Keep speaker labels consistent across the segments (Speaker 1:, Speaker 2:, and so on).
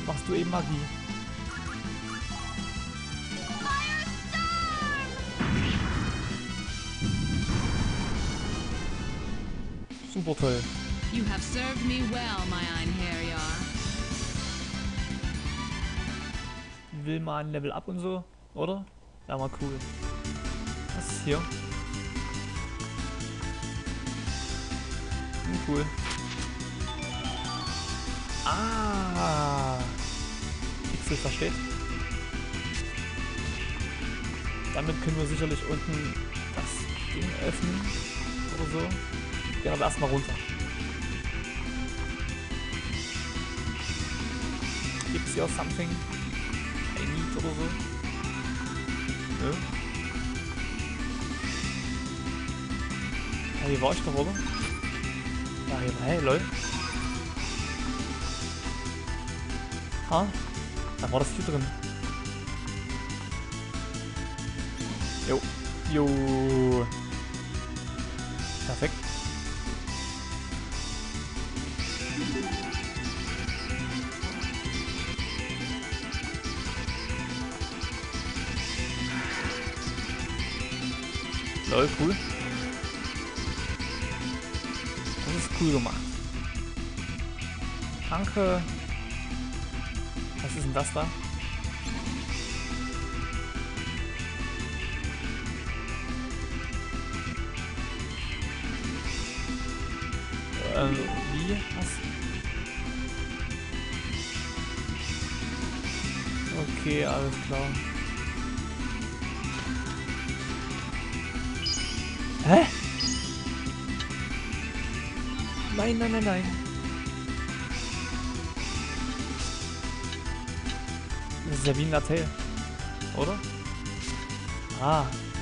Speaker 1: machst du eben Magie. Super toll.
Speaker 2: You have served me well, my Einherjar.
Speaker 1: Will mal ein Level up und so, oder? Ja, mal cool. Was ist hier? Cool. Ah! Pixel versteht. Damit können wir sicherlich unten das Ding öffnen. Oder so. Gehen aber erstmal runter. Gibt es hier auch something I need oder so? Nö. Ja, hier war ich doch, oder? Ja, hier war, hey, lol. Ha? Da war das hier drin. Jo. Jo. Perfekt. Lol, cool. Das ist cool gemacht. Danke. Was ist denn das da? Wie? Was? Okay, alles klar. Hä? Nein, nein, nein, nein. Das ist ja wie ein Latte, oder? Ah.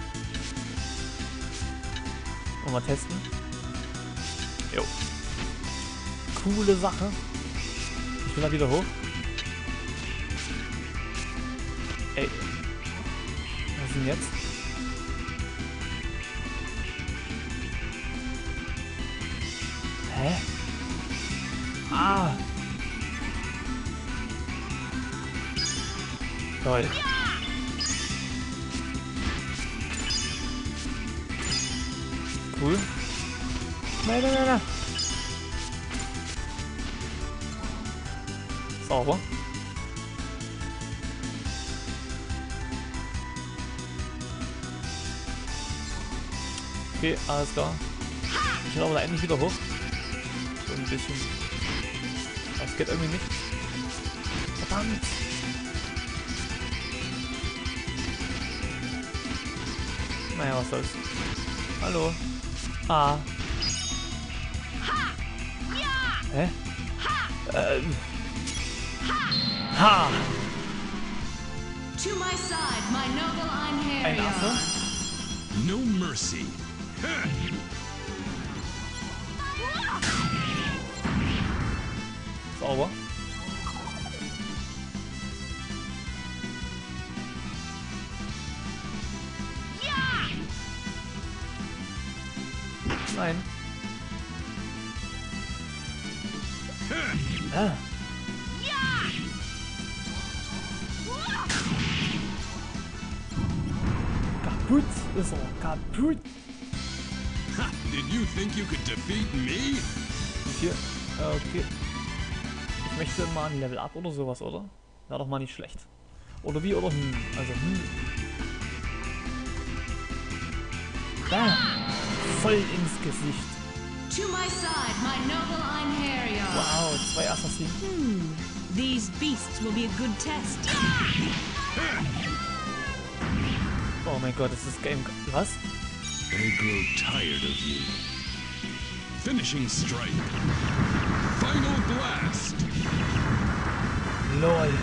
Speaker 1: Wollen wir mal testen? Jo. Coole Sache. Ich will da wieder hoch. Ey. Was ist denn jetzt? Hä? Ah! Toll. Cool. Nein, nein, nein, nein. Sauber. Okay, alles klar. Ich will aber da endlich wieder hoch. So ein bisschen. Das geht irgendwie nicht. Verdammt! Naja, was soll's. Hallo. Ah. Hä? Ha!
Speaker 2: To my side, my noble
Speaker 1: Ein
Speaker 2: Einherjar.
Speaker 1: Affe?
Speaker 3: No mercy.
Speaker 1: Sauber. Nein. Ah. Kaputt ist er. Kaputt.
Speaker 3: Ha, did you think you could defeat me?
Speaker 1: Hier. Okay. Ich möchte mal ein Level up oder sowas, oder? Wäre doch mal nicht schlecht. Oder wie, oder hm. Also Ah. Voll ins Gesicht.
Speaker 2: To my side, my noble Einherjar.
Speaker 1: Wow, 2 Assassinen.
Speaker 2: These beasts will be a good test.
Speaker 1: Oh mein Gott, das ist Game... Was?
Speaker 3: I grow tired of you. Finishing strike. Final blast.
Speaker 1: LOL.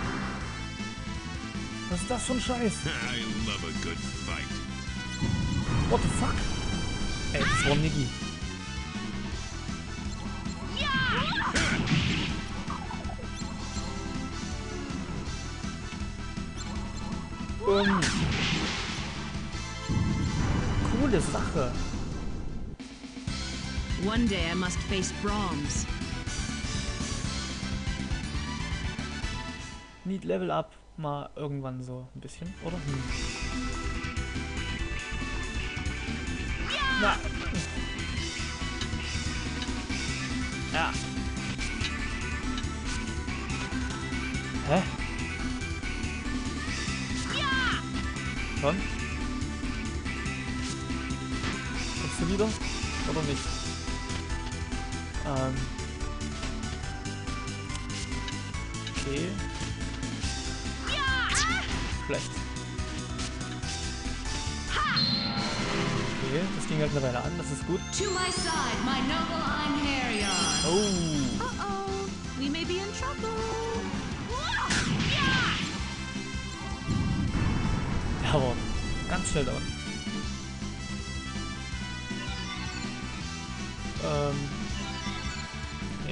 Speaker 1: Was ist das für ein Scheiß?
Speaker 3: I love a good fight.
Speaker 1: What the fuck? Ey, das war Niggi. Coole Sache.
Speaker 2: One day I must face Brahms.
Speaker 1: Need Level Up mal irgendwann so ein bisschen, oder? Na. Ja. Hä? Schon? Kommst du wieder? Oder nicht? Okay. Schlecht. Okay, das ging halt eine Weile an, das ist gut.
Speaker 2: To my side, my noble Einherjar.
Speaker 1: Oh.
Speaker 4: Uh-oh, we may be in trouble.
Speaker 1: Der war ganz schnell da unten. Nee.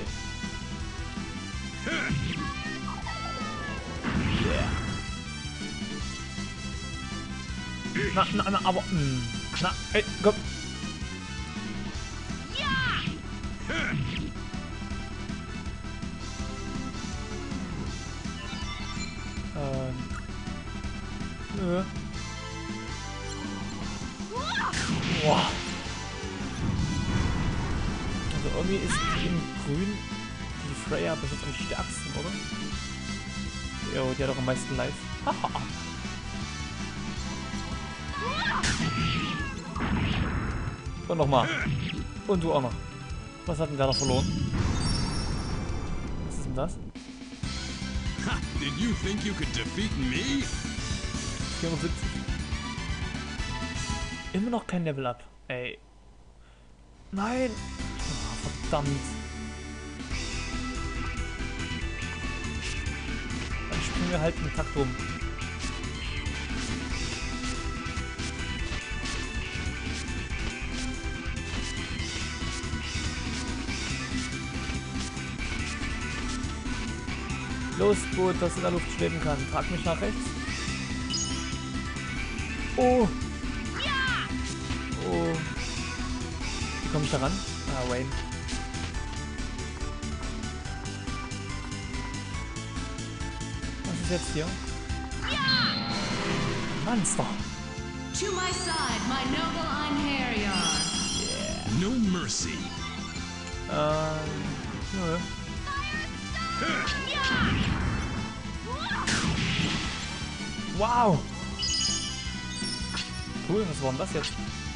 Speaker 1: Yeah. Na, aber. Na, ey, komm. Nö. Boah. Also irgendwie ist die in Grün die Freya bis jetzt am stärksten, oder? Jo, die hat auch am meisten Life. Haha. Und nochmal. Und du auch noch. Was hat denn der da verloren? Was ist denn das?
Speaker 3: Ha! Did you think you could defeat me?
Speaker 1: 74. Immer noch kein Level Up. Ey. Nein. Oh, verdammt. Dann springen wir halt einen Takt rum. Los, Boot, das in der Luft schweben kann. Trag mich nach rechts. Oh. Oh. Wie komme ich da ran? Ah, Wayne. Was ist jetzt hier? Monster.
Speaker 2: To my side, my noble Einherjar.
Speaker 3: No mercy.
Speaker 1: Nö. Wow. Cool, was war denn das jetzt?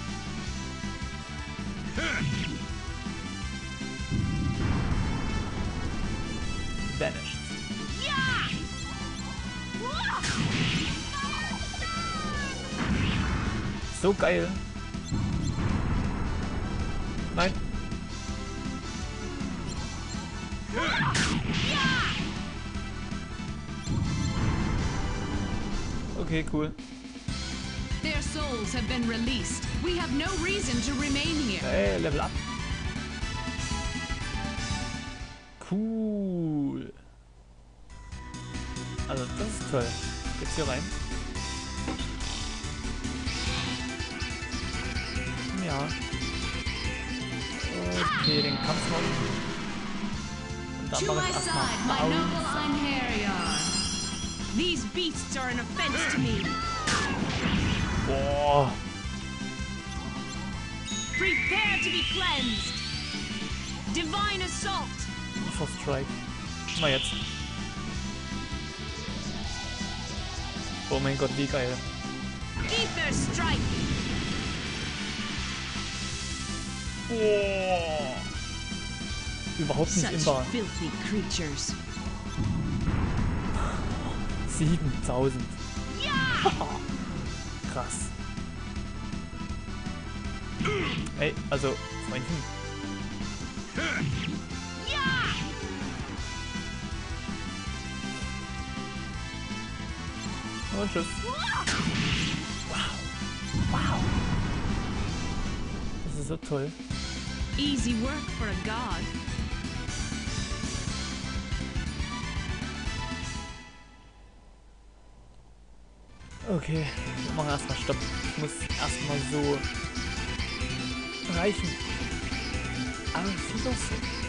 Speaker 1: Vanished. So geil. Nein. Okay, cool.
Speaker 2: Their souls have been released. We have no reason to remain here.
Speaker 1: Hey, Level up. Cool. Also, das ist toll. Jetzt hier rein. Ja. Okay, den Kampf noch. Und dann
Speaker 2: To
Speaker 1: mache
Speaker 2: my
Speaker 1: ich
Speaker 2: side,
Speaker 1: erstmal
Speaker 2: my noble
Speaker 1: Pause.
Speaker 2: Einherjar.
Speaker 4: These beasts are an offense to me.
Speaker 1: Boah.
Speaker 4: Prepare to be cleansed. Divine assault.
Speaker 1: First Strike. Mal jetzt. Oh mein Gott, wie geil.
Speaker 4: Ether strike.
Speaker 1: Boah. Überhaupt nicht
Speaker 4: Such
Speaker 1: imbar.
Speaker 4: filthy creatures.
Speaker 1: 7000. Krass. Ey, also, Freundchen. Und tschüss. Wow. Wow. Das ist so toll.
Speaker 4: Easy work for a god.
Speaker 1: Okay, wir machen erstmal Stopp. Ich muss erstmal so reichen. Auf Wiedersehen.